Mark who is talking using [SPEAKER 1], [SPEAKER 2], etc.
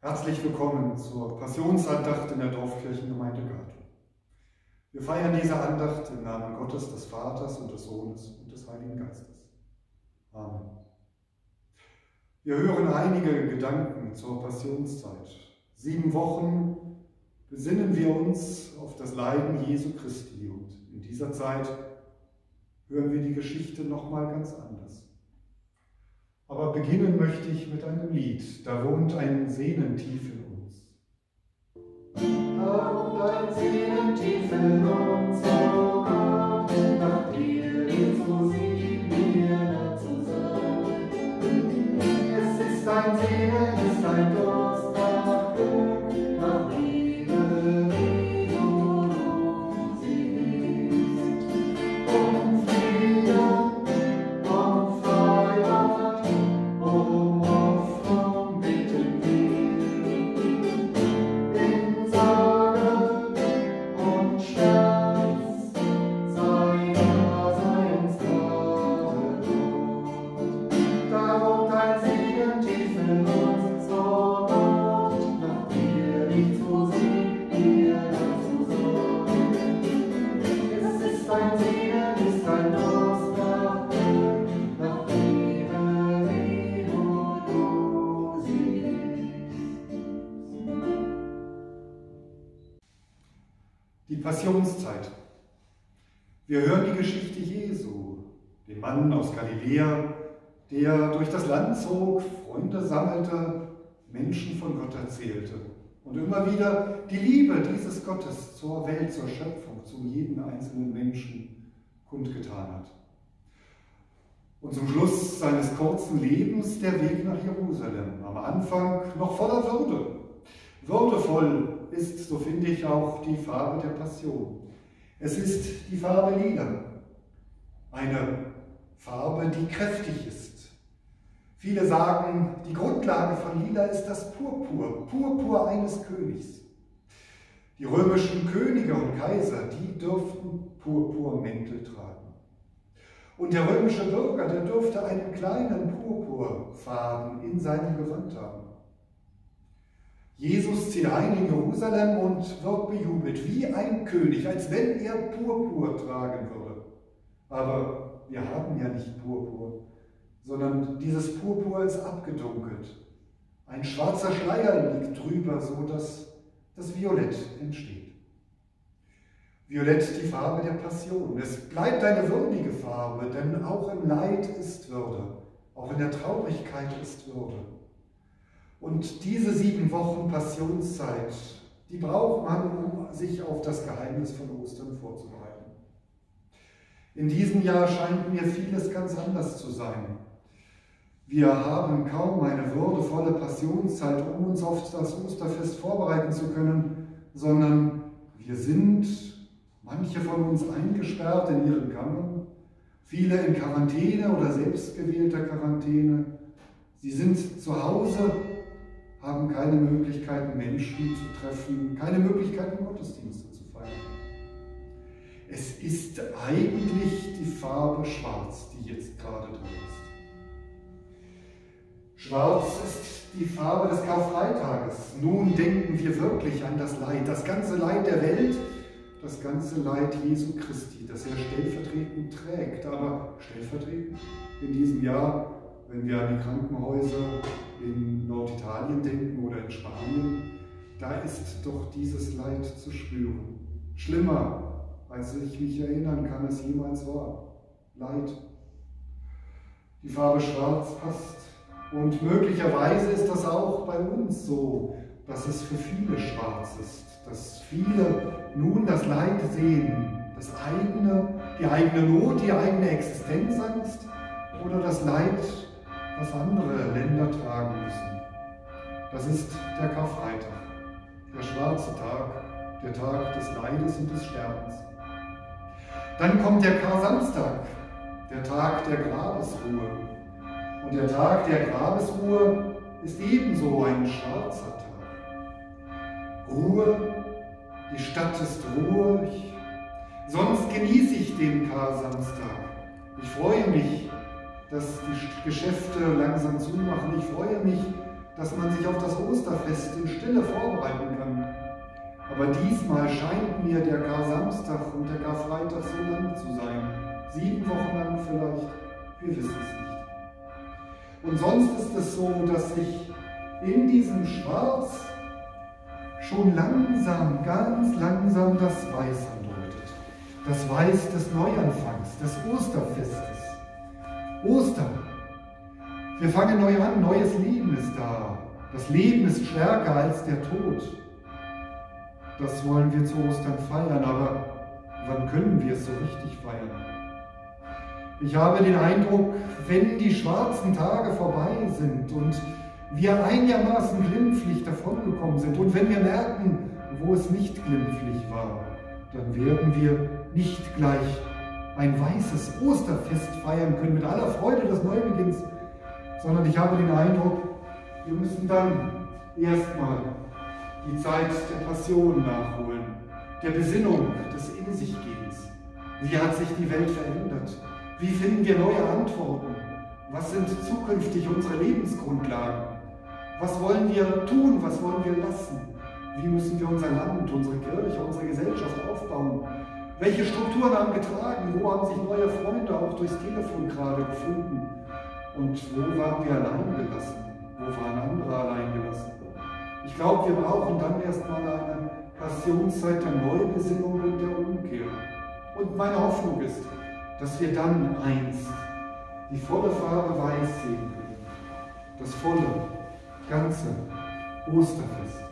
[SPEAKER 1] Herzlich willkommen zur Passionsandacht in der Dorfkirchengemeinde Gato. Wir feiern diese Andacht im Namen Gottes, des Vaters und des Sohnes und des Heiligen Geistes. Amen. Wir hören einige Gedanken zur Passionszeit. 7 Wochen besinnen wir uns auf das Leiden Jesu Christi und in dieser Zeit hören wir die Geschichte nochmal ganz anders. Aber beginnen möchte ich mit einem Lied, da wohnt ein Sehnentief in uns.
[SPEAKER 2] Da wohnt ein Sehnentief in uns, oh Gott, nach dir geht so sie mir nah zu sein. Es ist ein Sehnen, es ist ein Durst nach Glück, nach Liebe, wie du sie bist. Um Frieden, um Freiheit, um Hoffnung bitten wir. In Sorge und Schmerz sei Daseinsgrade dort. Da wohnt ein Segen tief in uns, so Gott, nach dir nicht zu sehen, dir dazu sorgen. Es ist ein Segen, ist ein Durst nach Glück, nach Liebe, wie du sie liebst.
[SPEAKER 1] Die Passionszeit. Wir hören die Geschichte Jesu, den Mann aus Galiläa, der durch das Land zog, Freunde sammelte, Menschen von Gott erzählte und immer wieder die Liebe dieses Gottes zur Welt, zur Schöpfung, zu jedem einzelnen Menschen kundgetan hat. Und zum Schluss seines kurzen Lebens der Weg nach Jerusalem, am Anfang noch voller Würde. Würdevoll ist, so finde ich, auch die Farbe der Passion. Es ist die Farbe Lila, eine Farbe, die kräftig ist. Viele sagen, die Grundlage von Lila ist das Purpur, Purpur eines Königs. Die römischen Könige und Kaiser, die dürften Purpurmäntel tragen. Und der römische Bürger, der dürfte einen kleinen Purpurfaden in seinem Gewand haben. Jesus zieht ein in Jerusalem und wird bejubelt wie ein König, als wenn er Purpur tragen würde. Aber wir haben ja nicht Purpur, sondern dieses Purpur ist abgedunkelt. Ein schwarzer Schleier liegt drüber, so dass das Violett entsteht. Violett, die Farbe der Passion. Es bleibt eine würdige Farbe, denn auch im Leid ist Würde, auch in der Traurigkeit ist Würde. Und diese 7 Wochen Passionszeit, die braucht man, um sich auf das Geheimnis von Ostern vorzubereiten. In diesem Jahr scheint mir vieles ganz anders zu sein. Wir haben kaum eine würdevolle Passionszeit, um uns auf das Osterfest vorbereiten zu können, sondern wir sind, manche von uns, eingesperrt in ihren Kammern, viele in Quarantäne oder selbstgewählter Quarantäne. Sie sind zu Hause, haben keine Möglichkeiten, Menschen zu treffen, keine Möglichkeiten, Gottesdienste zu feiern. Es ist eigentlich die Farbe Schwarz, die jetzt gerade da ist. Schwarz ist die Farbe des Karfreitages. Nun denken wir wirklich an das Leid, das ganze Leid der Welt, das ganze Leid Jesu Christi, das er stellvertretend trägt, aber stellvertretend in diesem Jahr, wenn wir an die Krankenhäuser in Norditalien denken oder in Spanien, da ist doch dieses Leid zu spüren. Schlimmer, als ich mich erinnern kann, es jemals war. Leid. Die Farbe Schwarz passt. Und möglicherweise ist das auch bei uns so, dass es für viele schwarz ist, dass viele nun das Leid sehen, die eigene Not, die eigene Existenzangst oder das Leid, was andere Länder tragen müssen. Das ist der Karfreitag, der schwarze Tag, der Tag des Leides und des Sterbens. Dann kommt der Kar-Samstag, der Tag der Grabesruhe. Und der Tag der Grabesruhe ist ebenso ein schwarzer Tag. Ruhe, die Stadt ist ruhig, sonst genieße ich den Kar-Samstag. Ich freue mich, dass die Geschäfte langsam zumachen. Ich freue mich, dass man sich auf das Osterfest in Stille vorbereiten kann. Aber diesmal scheint mir der Kar-Samstag und der Karfreitag so lang zu sein. 7 Wochen lang vielleicht, wir wissen es nicht. Und sonst ist es so, dass sich in diesem Schwarz schon langsam, ganz langsam das Weiß andeutet. Das Weiß des Neuanfangs, des Osterfestes. Ostern. Wir fangen neu an, neues Leben ist da. Das Leben ist stärker als der Tod. Das wollen wir zu Ostern feiern, aber wann können wir es so richtig feiern? Ich habe den Eindruck, wenn die schwarzen Tage vorbei sind und wir einigermaßen glimpflich davongekommen sind und wenn wir merken, wo es nicht glimpflich war, dann werden wir nicht gleich ein weißes Osterfest feiern können mit aller Freude des Neubeginns, sondern ich habe den Eindruck, wir müssen dann erstmal die Zeit der Passion nachholen, der Besinnung, des In-sich-Gehens. Wie hat sich die Welt verändert? Wie finden wir neue Antworten? Was sind zukünftig unsere Lebensgrundlagen? Was wollen wir tun? Was wollen wir lassen? Wie müssen wir unser Land, unsere Kirche, unsere Gesellschaft aufbauen? Welche Strukturen haben getragen? Wo haben sich neue Freunde auch durchs Telefon gerade gefunden? Und wo waren wir allein gelassen? Wo waren andere allein gelassen? Ich glaube, wir brauchen dann erstmal eine Passionszeit der Neubesinnung und der Umkehr. Und meine Hoffnung ist, dass wir dann einst die volle Farbe Weiß sehen können. Das volle, ganze Osterfest.